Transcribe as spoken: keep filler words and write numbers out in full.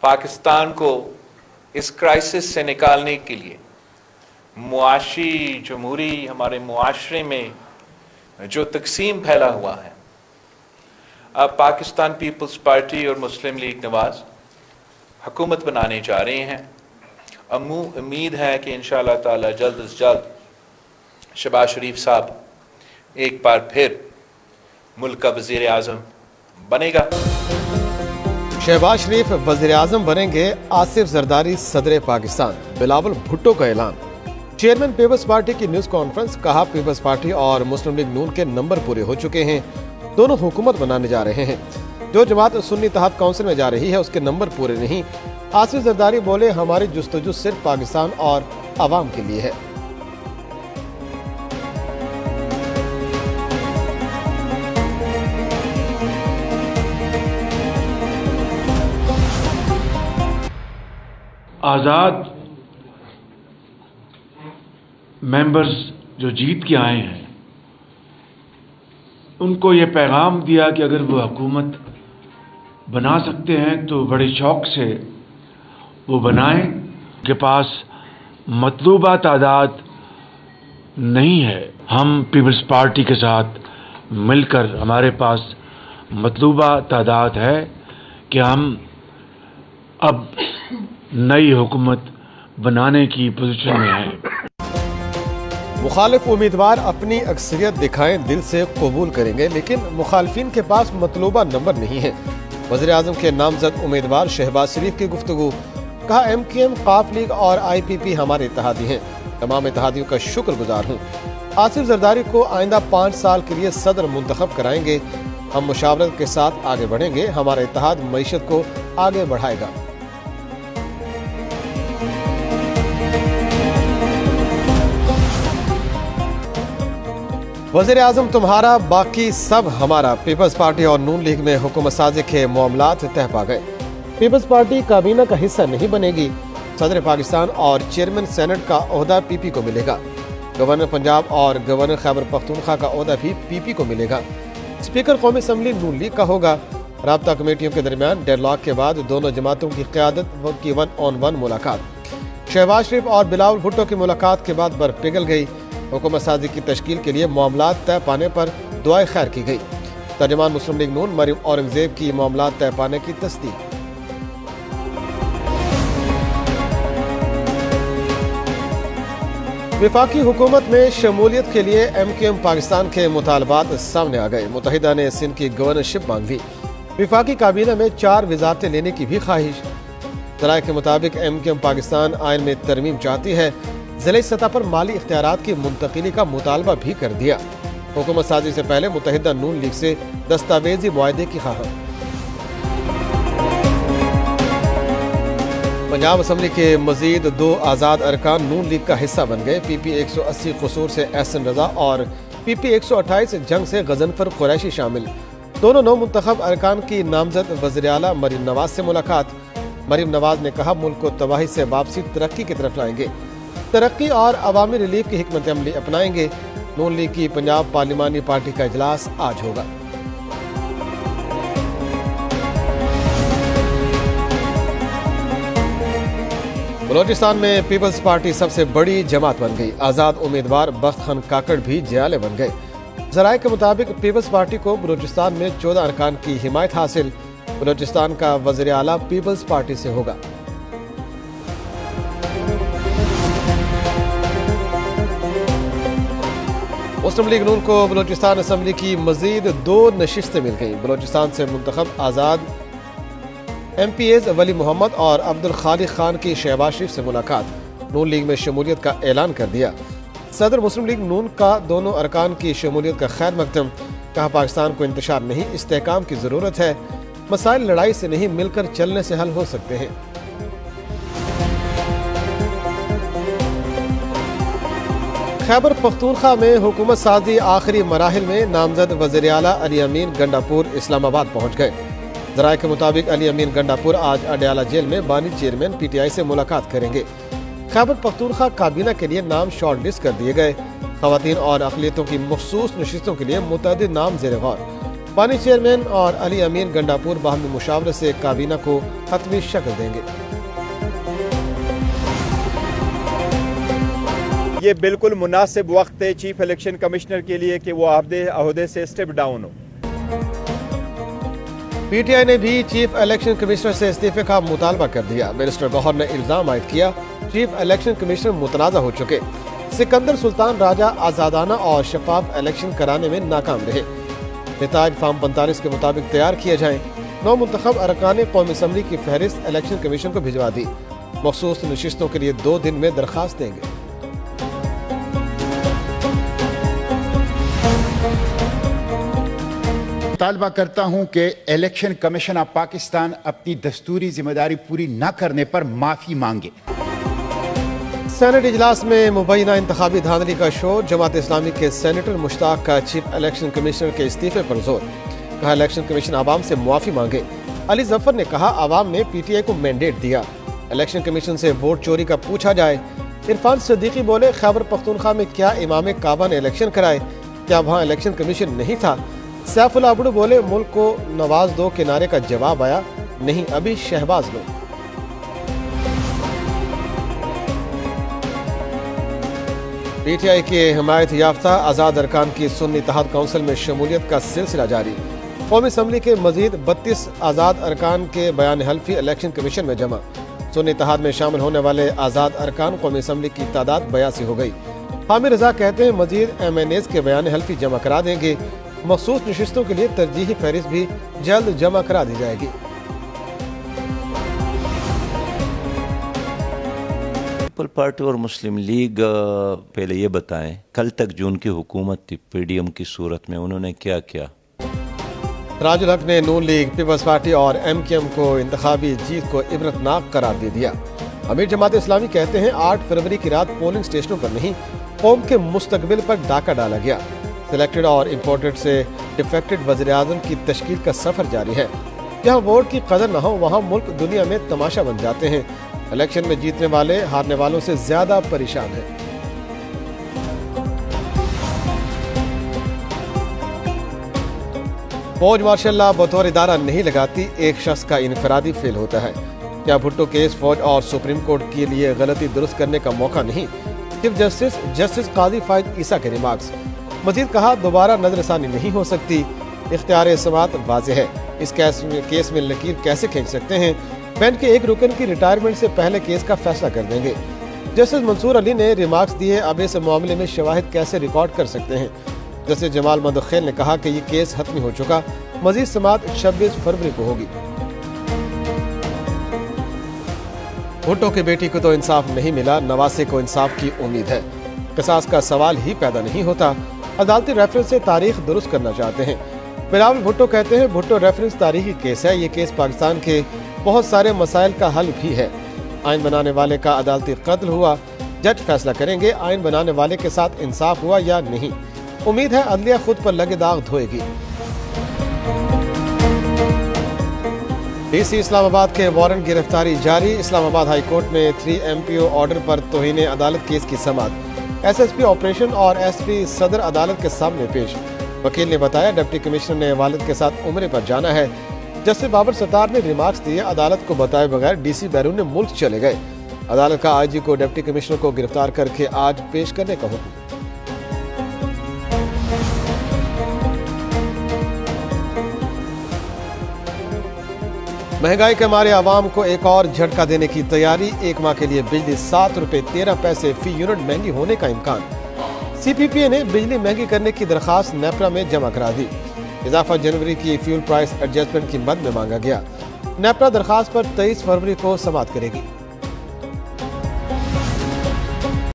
पाकिस्तान को इस क्राइसिस से निकालने के लिए मुआशी जमहूरी हमारे मुआशरे में जो तकसीम फैला हुआ है, अब पाकिस्तान पीपल्स पार्टी और मुस्लिम लीग नवाज हुकूमत बनाने जा रहे हैं। अमू उम्मीद है कि इंशाअल्लाह ताला जल्द अज जल्द शहबाज शरीफ साहब एक बार फिर मुल्क का वज़ीर आज़म बनेगा। शहबाज शरीफ वज़ीर आज़म बनेंगे, आसिफ जरदारी सदर पाकिस्तान, बिलावल भुट्टो का ऐलान। चेयरमैन पीपल्स पार्टी की न्यूज कॉन्फ्रेंस, कहा पीपल्स पार्टी और मुस्लिम लीग नून के नंबर पूरे हो चुके हैं, दोनों हुकूमत बनाने जा रहे हैं। जो जमात सुन्नी इत्तेहाद काउंसिल में जा रही है उसके नंबर पूरे नहीं। आसिफ जरदारी बोले, हमारी जुस्तजू सिर्फ पाकिस्तान और आवाम के लिए है। आज़ाद मेंबर्स जो जीत के आए हैं उनको ये पैगाम दिया कि अगर वो हुकूमत बना सकते हैं तो बड़े शौक़ से वो बनाएं। उनके पास मतलूबा तादाद नहीं है, हम पीपल्स पार्टी के साथ मिलकर हमारे पास मतलूबा तादाद है कि हम अब नई हुकूमत बनाने की पोजीशन में है। मुखालिफ उम्मीदवार अपनी अक्सरियत दिखाएं, दिल से कबूल करेंगे, लेकिन मुखालिफिन के पास मतलूबा नंबर नहीं है। वज़ीर आज़म के नामजद उम्मीदवार शहबाज शरीफ की गुफ्तगू, कहा एम क्यू एम, काफ लीग और आई पी पी हमारे इत्तेहादी हैं, तमाम इत्तेहादियों का शुक्रगुजार हूँ। आसिफ जरदारी को आइंदा पाँच साल के लिए सदर मुंतखब कराएंगे, हम मुशावरत के साथ आगे बढ़ेंगे, हमारा इत्तेहाद मईशत को आगे बढ़ाएगा। वज़ीर आज़म तुम्हारा, बाकी सब हमारा। पीपल्स पार्टी और नून लीग में हुकूमत साजी के मामलात तह पा गए। पीपल्स पार्टी काबीना का हिस्सा नहीं बनेगी। सदर पाकिस्तान और चेयरमैन सेनेट का ओहदा पीपी को मिलेगा। गवर्नर पंजाब और गवर्नर खैबर पख्तूनख्वा का ओहदा भी पीपी को मिलेगा। स्पीकर कौमी असम्बली नून लीग का होगा। राब्ता कमेटियों के दरमियान डेडलॉक के बाद दोनों जमातों की क़यादत की वन ऑन वन मुलाकात। शहबाज शरीफ और बिलावल भुट्टो की मुलाकात के बाद बर्फ पिघल गई। हुकूमत साजी की तश्कील के लिए मामलात तय पाने पर दुआए खैर की गई। तर्जुमान मुस्लिम लीग नून मरियम औरंगजेब की मामलात तय पाने की तस्दीक। विफाकी हुकूमत में शमूलियत के लिए एम क्यू एम पाकिस्तान के मुतालबात सामने आ गए। मुत्तहिदा ने सिंध की गवर्नरशिप मांग ली। विफाकी काबीना में चार वजारतें लेने की भी ख्वाहिश। ज़राए के मुताबिक एम क्यू एम पाकिस्तान आइन में तरमीम चाहती है। ज़िले सतह पर माली इख्तियारात की मुंतकिली का मुतालबा भी कर दिया। हुकूमत साजी से पहले मुत्तहिदा नून लीग से दस्तावेजी मुआहदे की ख्वाह। पंजाब असम्बली के मजीद दो आज़ाद अरकान नून लीग का हिस्सा बन गए। पी पी एक सौ अस्सी कसूर से एहसन रजा और पी पी एक सौ अट्ठाईस जंग से गजनफर कुरैशी शामिल। दोनों नौ मुंतखब अरकान की नामजद वज़ीर आला मरीम नवाज से मुलाकात। मरीम नवाज ने कहा, मुल्क को तबाही से वापसी तरक्की की तरफ लाएंगे, तरक्की और अवामी रिलीफ की हिकमत अमली अपनाएंगे। नून लीग की पंजाब पार्लिमानी पार्टी का इजलास आज होगा। बलोचिस्तान में पीपल्स पार्टी सबसे बड़ी जमात बन गई। आज़ाद उम्मीदवार बख्त खान काकड़ भी जयाले बन गए। ज़राए के मुताबिक पीपल्स पार्टी को बलोचिस्तान में चौदह अरकान की हिमायत हासिल। बलोचिस्तान का वज़ीर आला पीपल्स पार्टी से होगा। मुस्लिम लीग नून को बलोचिस्तान असम्बली की मजीद दो नशिस्तें मिल गईं। बलोचिस्तान से मुंतखब आज़ाद एम पी एज वली मोहम्मद और अब्दुल खालिक खान की शहबाज शरीफ से मुलाकात। नून लीग में शमूलियत का ऐलान कर दिया। सदर मुस्लिम लीग नून का दोनों अरकान की शमूलियत का खैर मकदम, कहा पाकिस्तान को इंतशार नहीं, इस्तेहकाम की ज़रूरत है, मसाइल लड़ाई से नहीं मिलकर चलने से हल हो सकते हैं। खैबर पख्तूनख्वा में हुकूमत साजी आखिरी मराहिल में नामजद वज़ीर आला अली अमीन गंडापुर इस्लामाबाद पहुँच गए। ज़राए के मुताबिक अली अमीन गंडापुर आज अडयाला जेल में बानी चेयरमैन पी टी आई से मुलाकात करेंगे। खैबर पख्तूनख्वा काबीना के लिए नाम शॉर्ट लिस्ट कर दिए गए। ख़वातीन और अक़लियतों की मखसूस नशिस्तों के लिए मुतअद्दिद नाम ज़ेर गौर। पानी चेयरमैन और अली अमीर गंडापुर बाहमी मुशावरे से काबीना को हतमी शक्ल देंगे। ये बिल्कुल मुनासिब वक्त है चीफ इलेक्शन कमिश्नर के लिए कि वो अहदे से स्टेप डाउन हो। पीटीआई ने भी चीफ इलेक्शन कमिश्नर से इस्तीफे का मुतालबा कर दिया। मिनिस्टर गौहर ने इल्जाम आयद किया चीफ इलेक्शन कमिश्नर मुतनाज़ा हो चुके। सिकंदर सुल्तान राजा आज़ादाना और शफाफ इलेक्शन कराने में नाकाम रहे। नताइज फार्म पैंतालीस के मुताबिक तैयार किए जाएं। नौ मुंतखब अरकान कौमी असम्बली की फहरिस्त इलेक्शन कमीशन को भिजवा दी। मखसूस नशिस्तों के लिए दो दिन में दरखास्त देंगे। मुतालबा करता हूं कि इलेक्शन कमीशन ऑफ पाकिस्तान अपनी दस्तूरी जिम्मेदारी पूरी न करने पर माफी मांगे। सेनेट इजलास में मुबैना इंतखाबी धांधली का शोर। जमात इस्लामी के सेनेटर मुश्ताक का चीफ इलेक्शन कमिश्नर के इस्तीफे पर जोर। कहा इलेक्शन कमीशन आवाम से मुआफी मांगे। अली जफर ने कहा आवाम ने पीटीआई को मैंडेट दिया, इलेक्शन कमीशन से वोट चोरी का पूछा जाए। इरफान सिद्दीकी बोले खैबर पख्तूनख्वा में क्या इमाम काबा ने इलेक्शन कराए, क्या वहाँ इलेक्शन कमीशन नहीं था। सैफुल्लाह अबड़ू बोले मुल्क को नवाज दो के नारे का जवाब आया, नहीं अभी शहबाज लो। पीटीआई के हिमायत याफ्ता आज़ाद अरकान की सुन्नी इत्तेहाद काउंसिल में शमूलियत का सिलसिला जारी। कौमी असम्बली के मजीद बत्तीस आज़ाद अरकान के बयान हल्फी इलेक्शन कमीशन में जमा। सुन्नी इत्तेहाद में शामिल होने वाले आज़ाद अरकान कौमी असम्बली की तादाद बयासी हो गई। हामिद रजा कहते हैं मजीद एम एन एज के बयान हल्फी जमा करा देंगे। मखसूस नशिस्तों के लिए तरजीही फहरिस्त भी जल्द जमा करा दी जाएगी। पीपल पार्टी और मुस्लिम लीग पहले ये बताएं, कल तक जो उनकी हुकूमत थी पीडीएम की सूरत में, उन्होंने क्या किया? राजुल हक ने नून लीग, पीपल्स पार्टी और एम के एम को इंतखाबी जीत को इबरतनाक करार दे दिया। अमीर जमात इस्लामी कहते हैं आठ फरवरी की रात पोलिंग स्टेशनों पर नहीं, कौम के मुस्तकबिल पर डाका डाला गया। सिलेक्टेड और इम्पोर्टेड से डिफेक्टेड वज़ीर आज़म की तश्कील का सफर जारी है। जहाँ वोट की कदर न हो वहाँ मुल्क दुनिया में तमाशा बन जाते हैं। इलेक्शन में जीतने वाले हारने वालों से ज्यादा परेशान हैं। फौज मार्शल बतौर इदारा नहीं लगाती, एक शख्स का इनफरादी फेल होता है। क्या भुट्टो केस फौज और सुप्रीम कोर्ट के लिए गलती दुरुस्त करने का मौका नहीं? Chief justice justice Qazi Faez Isa के रिमार्क्स। मजीद कहा दोबारा नजरसानी नहीं हो सकती, इख्तियार समात वाज़ेह है। इस केस में केस में लकीर कैसे खींच सकते हैं? बेंच के एक रुकन की रिटायरमेंट से पहले केस का फैसला कर देंगे। जस्टिस मंसूर अली ने रिमार्क्स दिए, अब इस मामले में शवाहिद कैसे रिकॉर्ड कर सकते हैं। जस्टिस जमाल मदखेल ने कहा कि ये केस खत्म हो चुका, मजीद समात छब्बीस फरवरी को होगी। भुट्टो की बेटी को तो इंसाफ नहीं मिला, नवासे को इंसाफ की उम्मीद है। कसास का सवाल ही पैदा नहीं होता। अदालती रेफरेंस से तारीख दुरुस्त करना चाहते हैं। बिलावल भुट्टो कहते हैं भुट्टो रेफरेंस तारीखी केस है, ये केस पाकिस्तान के बहुत सारे मसाइल का हल भी है। आइन बनाने वाले का अदालती कत्ल हुआ, जज फैसला करेंगे आइन बनाने वाले के साथ इंसाफ हुआ या नहीं। उम्मीद है अदलिया खुद पर लगे दाग धोएगी। डीसी इस्लामाबाद के वारंट गिरफ्तारी जारी। इस्लामाबाद हाई कोर्ट में थ्री एमपीओ ऑर्डर पर तौहीन अदालत केस की समाअत। एसएसपी ऑपरेशन और एसपी सदर अदालत के सामने पेश। वकील ने बताया डिप्टी कमिश्नर ने वालिद के साथ उम्रे पर जाना है। जस्टिस बाबर सत्तार ने रिमार्क्स दिए, अदालत को बताए बगैर डीसी बैरून मुल्क चले गए। अदालत का आईजी को डिप्टी कमिश्नर को गिरफ्तार करके आज पेश करने का हुक्म। महंगाई के मारे आवाम को एक और झटका देने की तैयारी। एक माह के लिए बिजली सात रुपए तेरह पैसे फी यूनिट महंगी होने का इम्कान। सीपीपीए ने बिजली महंगी करने की दरखास्त नेपरा में जमा करा दी। इजाफा जनवरी की फ्यूल प्राइस एडजस्टमेंट की मद में मांगा गया। नेपरा दरखास्त पर तेईस फरवरी को समाअत करेगी।